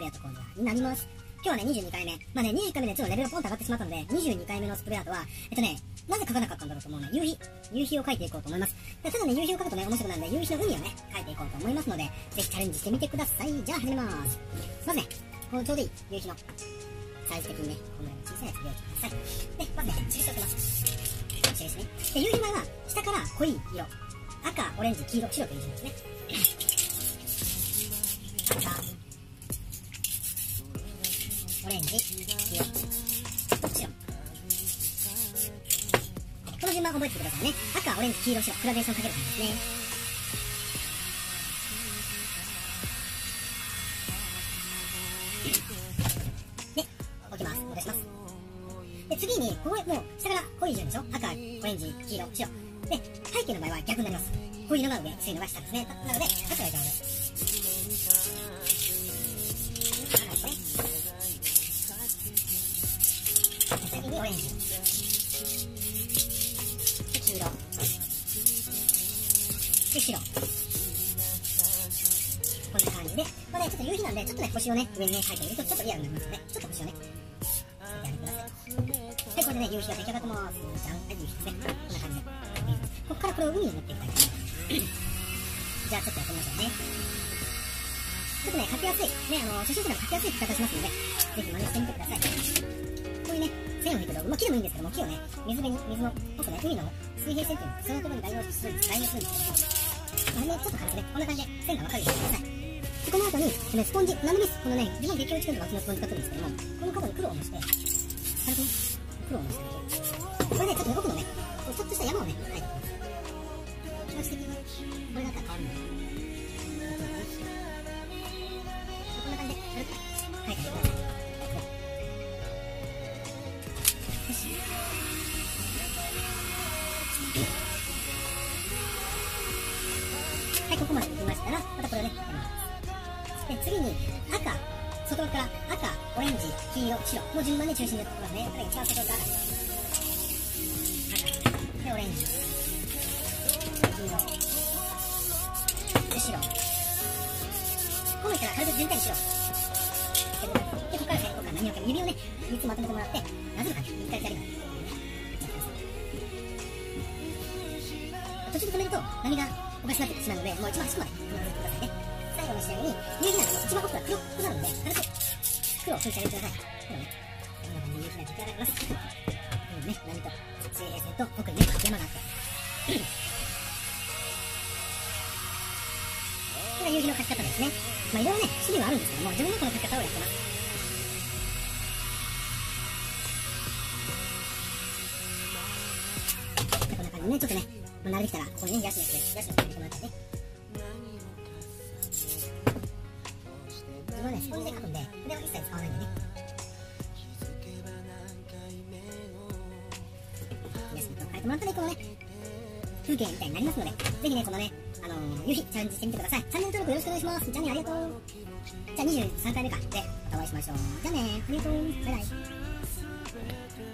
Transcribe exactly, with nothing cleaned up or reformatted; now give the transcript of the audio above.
ート工場になります。今日はね、にじゅうにかいめ。まあね、にじゅういっかいめでちょっとレベルがポンと上がってしまったので、にじゅうにかいめのスプレーアートは、えっとね、なぜ書かなかったんだろうと思うね。夕日。夕日を描いていこうと思います。ただね、夕日を描くとね、面白くなるので、夕日の海をね、描いていこうと思いますので、ぜひチャレンジしてみてください。じゃあ始めます。まずね、このちょうどいい夕日のサイズ的にね、このように小さいやつを用意してください。で、まずね、印をつけます。印ですね。で、夕日の場合は、下から濃い色。赤、オレンジ、黄色、白という字ですね。赤、オレンジ、黄色、白。この順番覚えててくださいね。赤、オレンジ、黄色、白。グラデーションかける感じですね。で、置きます。戻します。で、次に、ここへもう、下から濃い順でしょ。赤、オレンジ、黄色、白。で、背景の場合は逆になります。濃いのが上、薄いのが下ですね。なので、赤が一番上。次にオレンジ。で、黄色。で、白。こんな感じで、これね、ちょっと夕日なんで、ちょっとね、星をね、上にね、描いてみると、ちょっとリアルになりますので、ちょっと星をね、描いてあげてください。で、これでね、夕日が出来上がってます。じゃん。はい、夕日ですね。こんな感じで。ここからこれを海に持っていきたいと思います。じゃあ、ちょっとやってみましょうね。ちょっとね、描きやすい。ね、あの、初心者でも描きやすい描き方しますので、ぜひ真似してみてください。こういうね、線を引く道具、まあ、木でもいいんですけども、木をね、水辺に、水の、僕ね、海の水平線っていうの、そのところに代用する、代用するんですけども、まあね、ちょっと軽くね、こんな感じで線が分かるようにしてください。で、この後に、ね、スポンジ、何でもいいです。このね、自分激落ちくんとかうちのスポンジ使ってるんですけども、この角に黒をのして、軽くね、黒をのしてあげて、これね、ちょっと動くのね、ちょっとした山をね、描いていきます。気持ち的に、これだったら変わるので、こんな感じで、軽く描いてあげてください。はい、ここまでできましたら、またこれをね、やります。で、次に、赤、外側から赤、オレンジ、黄色、白の順番で中心でやっていきますね。これ一番外側から赤。赤。で、オレンジ。黄色。で、白。この人は軽く全体に白。で、ここからね、ここから何をか指をね、みっつまとめてもらって、なぜる感じ。一回左側。途中で止めると、波がおかしくなってしまうので、もう一番端っこまで止めてくださいね。最後の仕上げに、夕日なんで一番奥が黒くなるので、軽く黒を拭いてあげてください。黒ね。こんな感じで夕日が出来上がります。うんね、波と水平線と奥にね、山があって。これが夕日の描き方ですね。まあいろいろね、種類はあるんですけども、自分のこの描き方をやってます。こんな感じでね、ちょっとね、まあ、慣れてきたら、ここにね、ヤシの木で、ヤシの木入れてもらってね。自分はね、スポンジで描くんで、筆は一切使わないんでね。ヤシの木を描いてもらったら、このね、風景みたいになりますので、ぜひね、このね、あのー、夕日チャレンジしてみてください。チャンネル登録よろしくお願いします。じゃあね、ありがとう。じゃあにじゅうさんかいめか。で、またお会いしましょう。じゃあね、ありがとう。バイバイ。